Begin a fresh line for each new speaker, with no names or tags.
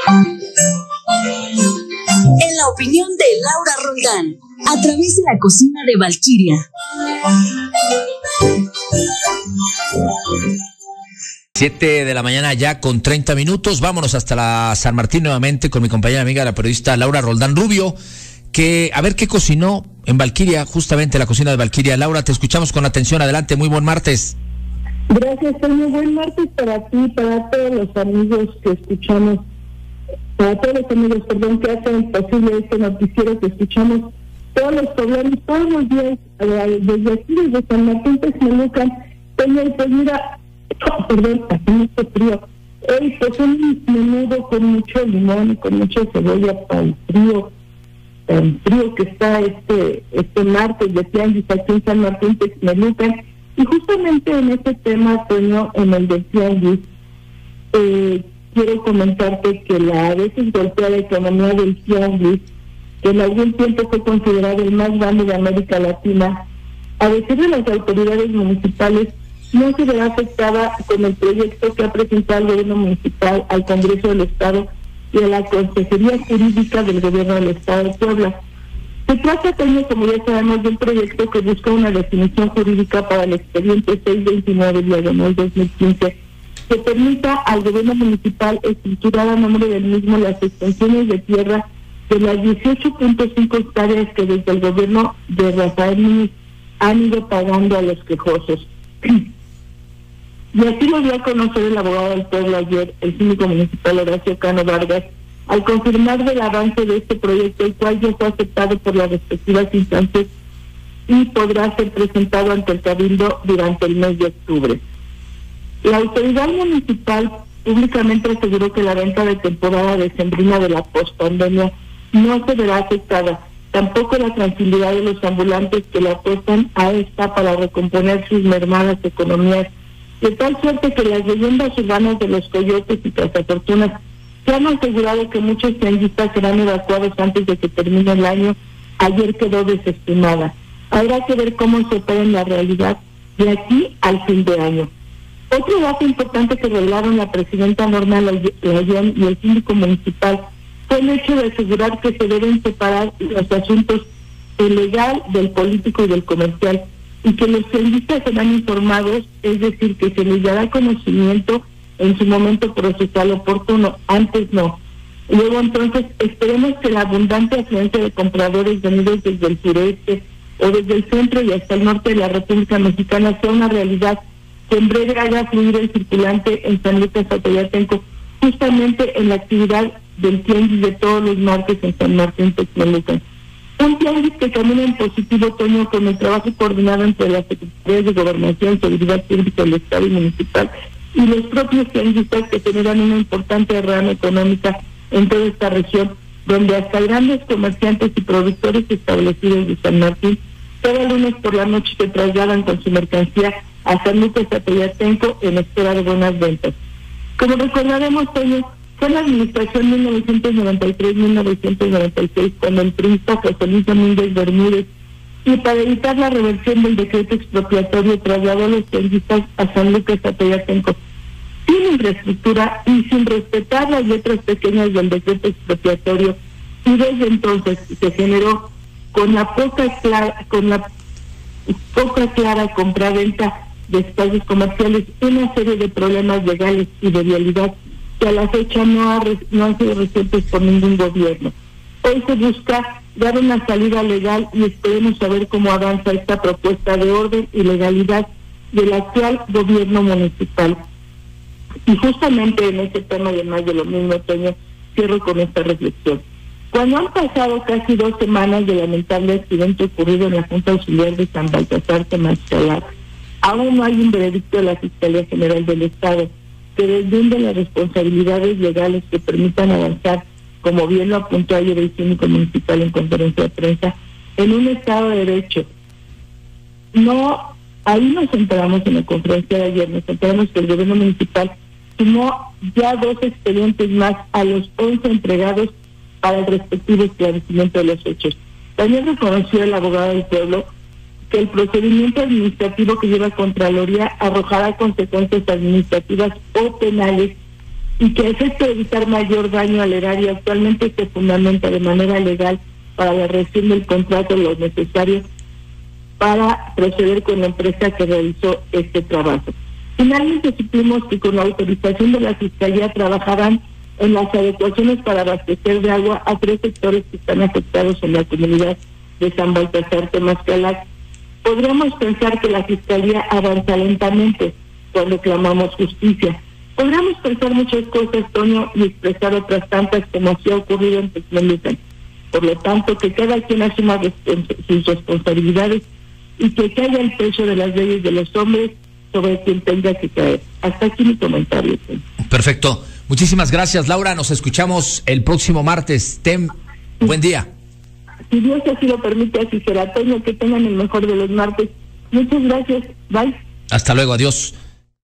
En la opinión de Laura Roldán, a través de la cocina de Valquiria.
7 de la mañana ya con 30 minutos. Vámonos hasta la San Martín nuevamente con mi compañera amiga, la periodista Laura Roldán Rubio, que a ver qué cocinó en Valquiria, justamente la cocina de Valquiria. Laura, te escuchamos con atención. Adelante, muy buen martes.
Gracias, Toño. Buen martes para ti, para todos los amigos que escuchamos, para todos los amigos, que hacen posible este noticiero que escuchamos todos los poblanos, todos los días, desde aquí, desde San Martín Texmelucan. Toño, pues mira, hace mucho frío. Hoy pues un menudo con mucho limón y con mucha cebolla para el frío, tan frío que está este martes de tianguis aquí en San Martín Texmelucan. Y justamente en este tema, Toño, en el de tianguis, quiero comentarte que la a veces golpeada economía del tianguis, que en algún tiempo fue considerado el más grande de América Latina, a decir de las autoridades municipales, no se verá afectada con el proyecto que ha presentado el gobierno municipal al Congreso del Estado y a la Consejería Jurídica del Gobierno del Estado de Puebla. Se trata, Toño, como ya sabemos, de un proyecto que busca una definición jurídica para el expediente 629/2015 que permita al gobierno municipal estructurar a nombre del mismo las extensiones de tierra de las 18.5 hectáreas que desde el gobierno de Rafael Núñez han ido pagando a los quejosos. Y así lo dio a conocer el abogado del pueblo ayer, el síndico municipal Horacio Cano Vargas, al confirmar del avance de este proyecto, el cual ya fue aceptado por las respectivas instancias y podrá ser presentado ante el Cabildo durante el mes de octubre. La autoridad municipal públicamente aseguró que la venta de temporada decembrina de la pospandemia no se verá afectada, tampoco la tranquilidad de los ambulantes que le apuestan a esta para recomponer sus mermadas economías, de tal suerte que las leyendas urbanas de los coyotes y cazafortunas se han asegurado que muchos tianguistas serán evacuados antes de que termine el año. Ayer quedó desestimada. Habrá que ver cómo se opera en la realidad de aquí al fin de año. Otro dato importante que revelaron la presidenta Norma Layón y el síndico municipal fue el hecho de asegurar que se deben separar los asuntos del legal, del político y del comercial, y que los tianguistas serán informados, es decir, que se les dará conocimiento en su momento procesal oportuno, antes no. Luego entonces esperemos que la abundante afluencia de compradores venidos desde el sureste o desde el centro y hasta el norte de la República Mexicana sea una realidad, que en breve haga fluir el circulante en San Lucas Atoyatenco, justamente en la actividad del tianguis de todos los martes en San Martín Texmelucan. Un tianguis que camina en positivo, Toño, con el trabajo coordinado entre las Secretarías de Gobernación, Seguridad Pública del Estado y Municipal y los propios tianguistas que generan una importante rama económica en toda esta región, donde hasta grandes comerciantes y productores establecidos de San Martín cada lunes por la noche se trasladan con su mercancía a San Lucas Atoyatenco en espera de buenas ventas. Como recordaremos, Toño, fue la administración 1993-1996 cuando el priista José Luis Domínguez Bermúdez, y para evitar la reversión del decreto expropiatorio, trasladó a los tianguistas a San Lucas Atoyatenco sin infraestructura y sin respetar las letras pequeñas del decreto expropiatorio, y desde entonces se generó con la poca clara compraventa de espacios comerciales una serie de problemas legales y de vialidad que a la fecha no han sido resueltos por ningún gobierno. Hoy se busca dar una salida legal y esperemos saber cómo avanza esta propuesta de orden y legalidad del actual gobierno municipal. Y justamente en este tema, además de lo mismo, Toño, cierro con esta reflexión. Cuando han pasado casi 2 semanas del lamentable accidente ocurrido en la Junta Auxiliar de San Baltasar Temaxcalar, aún no hay un veredicto de la Fiscalía General del Estado que deslinde las responsabilidades legales que permitan avanzar, como bien lo apuntó ayer el síndico municipal en conferencia de prensa, en un Estado de Derecho. No, ahí nos enteramos en la conferencia de ayer, nos enteramos que el gobierno municipal sumó ya 2 expedientes más a los 11 entregados para el respectivo esclarecimiento de los hechos. También reconoció el abogado del pueblo que el procedimiento administrativo que lleva Contraloría arrojará consecuencias administrativas o penales y que a efecto de evitar mayor daño al erario actualmente se fundamenta de manera legal para la rescisión del contrato lo necesario para proceder con la empresa que realizó este trabajo. Finalmente supimos que con la autorización de la Fiscalía trabajarán en las adecuaciones para abastecer de agua a 3 sectores que están afectados en la comunidad de San Baltasar Temazcalac. Podríamos pensar que la Fiscalía avanza lentamente cuando clamamos justicia. Podríamos pensar muchas cosas, Toño, y expresar otras tantas como así ha ocurrido en Texmelucan. Por lo tanto, que cada quien asuma sus responsabilidades y que caiga el peso de las leyes de los hombres sobre quien tenga que caer. Hasta aquí mi comentario.
Perfecto. Muchísimas gracias, Laura. Nos escuchamos el próximo martes. Buen día.
Si Dios así lo permite, así será. Toño, que tengan el mejor de los martes. Muchas gracias. Bye.
Hasta luego. Adiós.